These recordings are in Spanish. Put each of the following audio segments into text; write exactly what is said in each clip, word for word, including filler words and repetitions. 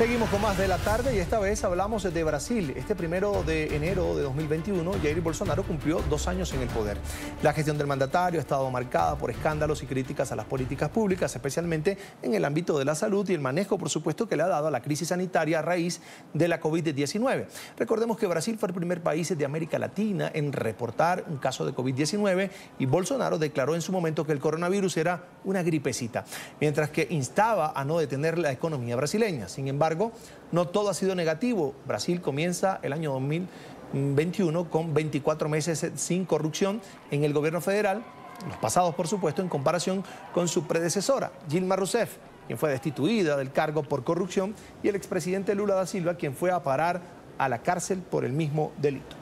Seguimos con más de la tarde y esta vez hablamos de Brasil. Este primero de enero de dos mil veintiuno, Jair Bolsonaro cumplió dos años en el poder. La gestión del mandatario ha estado marcada por escándalos y críticas a las políticas públicas, especialmente en el ámbito de la salud y el manejo, por supuesto, que le ha dado a la crisis sanitaria a raíz de la COVID diecinueve. Recordemos que Brasil fue el primer país de América Latina en reportar un caso de COVID diecinueve y Bolsonaro declaró en su momento que el coronavirus era una gripecita, mientras que instaba a no detener la economía brasileña. Sin embargo, no todo ha sido negativo. Brasil comienza el año dos mil veintiuno con veinticuatro meses sin corrupción en el gobierno federal, los pasados por supuesto, en comparación con su predecesora, Dilma Rousseff, quien fue destituida del cargo por corrupción, y el expresidente Lula da Silva, quien fue a parar a la cárcel por el mismo delito.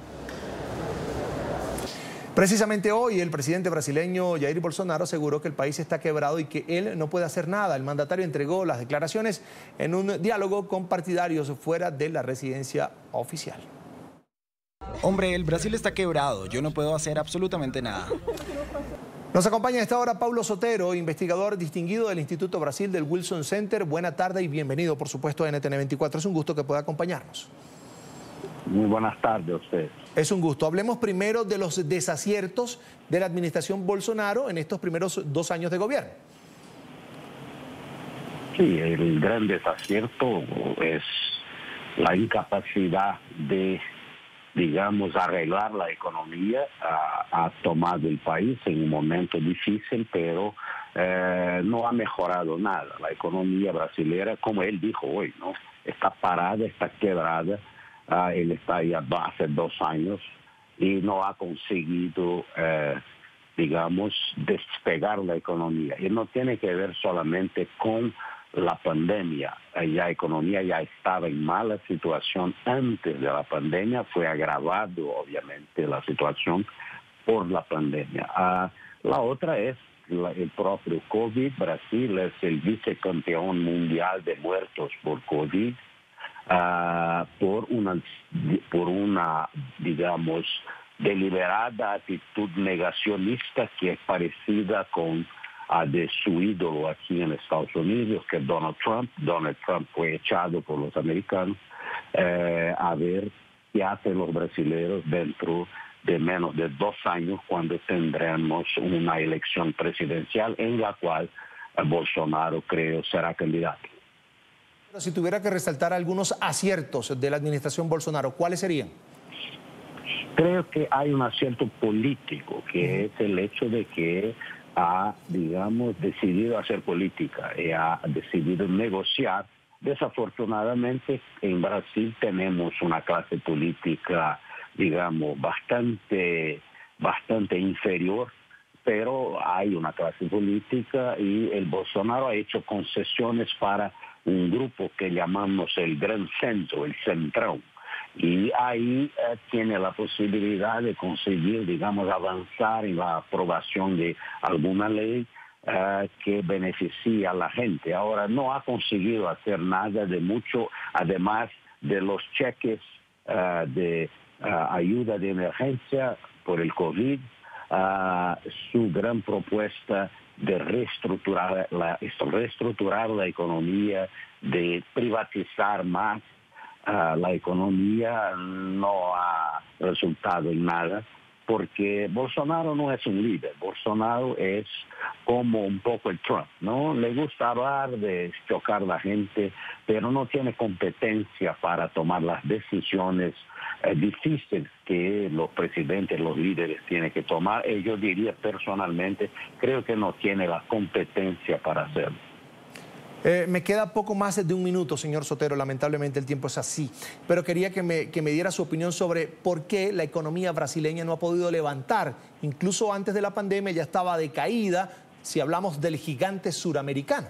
Precisamente hoy el presidente brasileño Jair Bolsonaro aseguró que el país está quebrado y que él no puede hacer nada. El mandatario entregó las declaraciones en un diálogo con partidarios fuera de la residencia oficial. Hombre, el Brasil está quebrado, yo no puedo hacer absolutamente nada. Nos acompaña a esta hora Paulo Sotero, investigador distinguido del Instituto Brasil del Wilson Center. Buena tarde y bienvenido, por supuesto, a N T N veinticuatro. Es un gusto que pueda acompañarnos. Muy buenas tardes a usted. Es un gusto. Hablemos primero de los desaciertos de la administración Bolsonaro en estos primeros dos años de gobierno. Sí, el gran desacierto es la incapacidad de, digamos, arreglar la economía. Ha, ha tomado el país en un momento difícil, pero eh, no ha mejorado nada. La economía brasileña, como él dijo hoy, ¿no?, está parada, está quebrada. Uh, él está ahí hace dos años y no ha conseguido, eh, digamos, despegar la economía. Y no tiene que ver solamente con la pandemia. La economía ya estaba en mala situación antes de la pandemia, fue agravado obviamente la situación por la pandemia. Uh, la otra es la, el propio COVID. Brasil es el vicecampeón mundial de muertos por COVID. Uh, por una, por una, digamos, deliberada actitud negacionista que es parecida con la de su ídolo aquí en Estados Unidos, que es Donald Trump. Donald Trump fue echado por los americanos. Eh, a ver qué hacen los brasileños dentro de menos de dos años, cuando tendremos una elección presidencial en la cual eh, Bolsonaro, creo, será candidato. Si tuviera que resaltar algunos aciertos de la administración Bolsonaro, ¿cuáles serían? Creo que hay un acierto político, que es el hecho de que ha, digamos, decidido hacer política y ha decidido negociar. Desafortunadamente, en Brasil tenemos una clase política, digamos, bastante, bastante inferior, pero hay una clase política y el Bolsonaro ha hecho concesiones para un grupo que llamamos el Gran Centro, el Centrão. Y ahí eh, tiene la posibilidad de conseguir, digamos, avanzar en la aprobación de alguna ley eh, que beneficie a la gente. Ahora, no ha conseguido hacer nada de mucho, además de los cheques eh, de uh, ayuda de emergencia por el COVID. Uh, su gran propuesta de reestructurar la, reestructurar la economía, de privatizar más uh, la economía, no ha resultado en nada, porque Bolsonaro no es un líder. Bolsonaro es como un poco el Trump, ¿no? Le gusta hablar de chocar a la gente, pero no tiene competencia para tomar las decisiones eh, difíciles que los presidentes, los líderes tienen que tomar. Y yo diría personalmente, creo que no tiene la competencia para hacerlo. Eh, me queda poco más de un minuto, señor Sotero, lamentablemente el tiempo es así, pero quería que me, que me diera su opinión sobre por qué la economía brasileña no ha podido levantar. Incluso antes de la pandemia ya estaba decaída, si hablamos del gigante suramericano.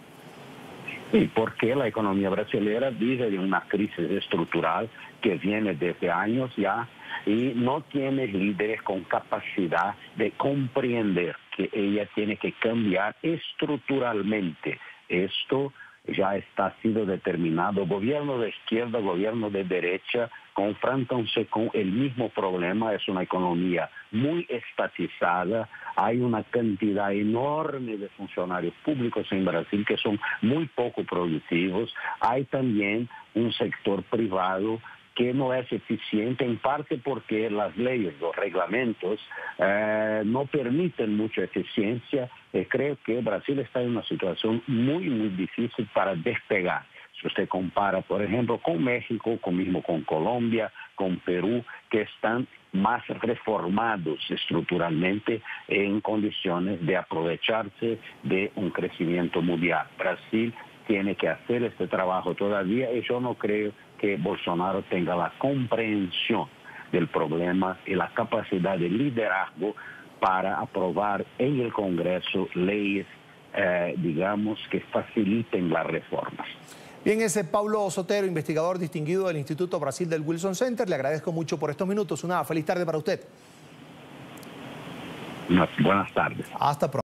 Sí, porque la economía brasileña vive de una crisis estructural que viene desde años ya y no tiene líderes con capacidad de comprender que ella tiene que cambiar estructuralmente esto ya está sido determinado. Gobierno de izquierda, gobierno de derecha, confrontándose con el mismo problema. Es una economía muy estatizada. Hay una cantidad enorme de funcionarios públicos en Brasil que son muy poco productivos. Hay también un sector privado que no es eficiente, en parte porque las leyes, los reglamentos eh, no permiten mucha eficiencia. Eh, creo que Brasil está en una situación muy, muy difícil para despegar. Si usted compara, por ejemplo, con México, con mismo con Colombia, con Perú, que están más reformados estructuralmente en condiciones de aprovecharse de un crecimiento mundial. Brasil tiene que hacer este trabajo todavía y yo no creo que Bolsonaro tenga la comprensión del problema y la capacidad de liderazgo para aprobar en el Congreso leyes, eh, digamos, que faciliten las reformas. Bien, ese Paulo Sotero, investigador distinguido del Instituto Brasil del Wilson Center. Le agradezco mucho por estos minutos. Una feliz tarde para usted. Buenas tardes. Hasta pronto.